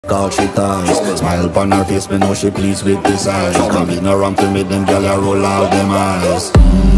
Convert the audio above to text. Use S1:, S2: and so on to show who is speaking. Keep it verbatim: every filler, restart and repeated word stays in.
S1: all she ties. Smile upon her face, me know she pleased with this eyes. Come in around to make them gyal a roll out them eyes.